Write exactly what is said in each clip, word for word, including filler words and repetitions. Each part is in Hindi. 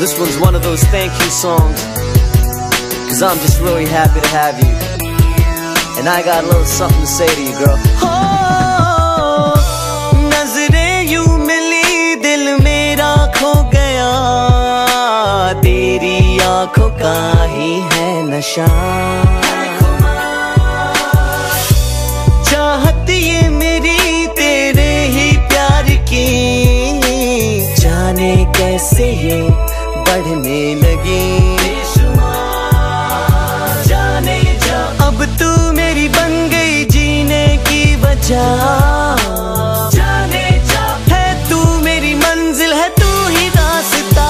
This one's one of those thank you songs, cause I'm just really happy to have you. And I got a little something to say to you, girl. Oh, नज़रें यूं मिली, दिल मेरा खो गया, तेरी आँखों का ही है नशा। चाहत ये मेरी तेरे ही प्यार की, जाने कैसे ये बढ़ने लगी। जाने जा अब तू मेरी बन गई जीने की वजह। जाने जा है तू मेरी मंजिल, है तू ही रास्ता।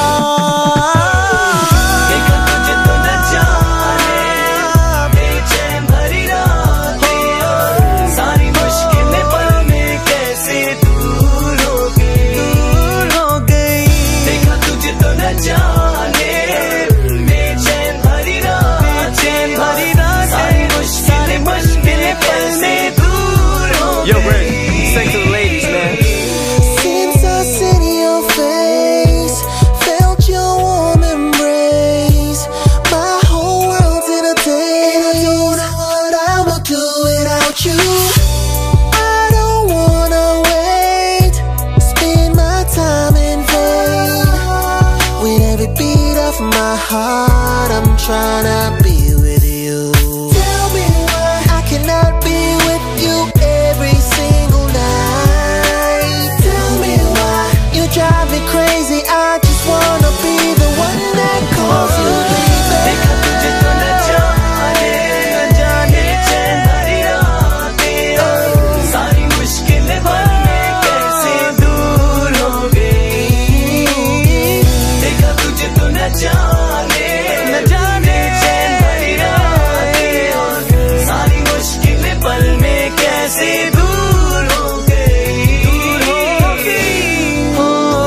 देखा तुझे तो न जाने बेचैन भरी रातें, सारी मुश्किलें पल में कैसे दूर हो गई, दूर हो गई। देखा तुझे तो न जाने बेचैन भरी रातें, बेचैन भरी रातें, सारी मुश्किलें मुश्किलें पल में दूर हो गई। Yo, Ray, sing to the ladies, man. Since I seen your face, felt your warm embrace, my whole world's in a daze. I don't know what I would do without you. I don't wanna wait, spend my time in vain. With every beat of my heart, I'm tryna be with you. Tell me why I cannot be with you every single night. Tell me why you drive me crazy. I just wanna be the one that calls you baby. देखा तुझे तो न जाने, न जाने चैन भरी रातें, सारी मुश्किलें पल में कैसे दूर हो गई। देखा तुझे तो न जाने, न जाने चैन भरी रातें, सारी मुश्किलें पल में कैसे दूर हो गई, दूर हो गई। हो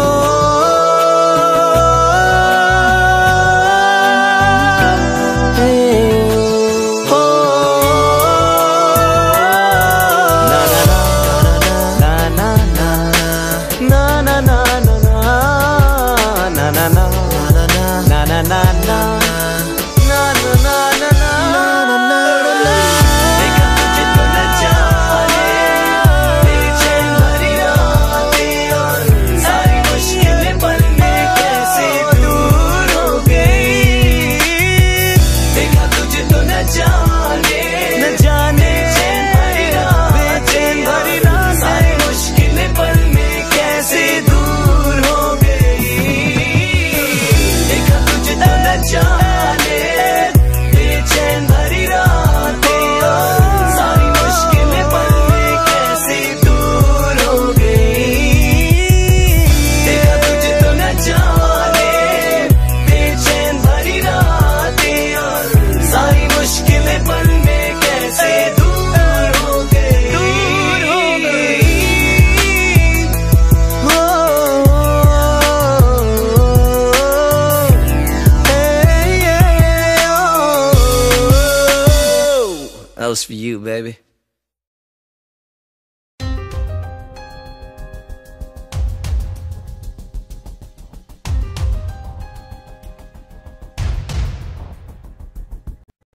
हो ना ना ना ना ना ना ना ना ना ना ना ना ना ना ना देखा तुझे तो न जाने बेचैन भरी रातें, और सारी मुश्किलें पल में कैसे दूर हो गई। देखा तुझे तो न जाने, न जाने चैन भरी रातें, बेचैन भरी रातें, सारी मुश्किलें पल में कैसे दूर हो गई। देखा तुझे तो न जाने बेचैन भरी रातें, और सारी मुश्किलें पल में कैसे दूर हो गई। देखा तुझे तो न जाने बेचैन भरी रातें, और सारी मुश्किलें पल में कैसे दूर हो गई, दूर हो गई। हो That was for you, baby.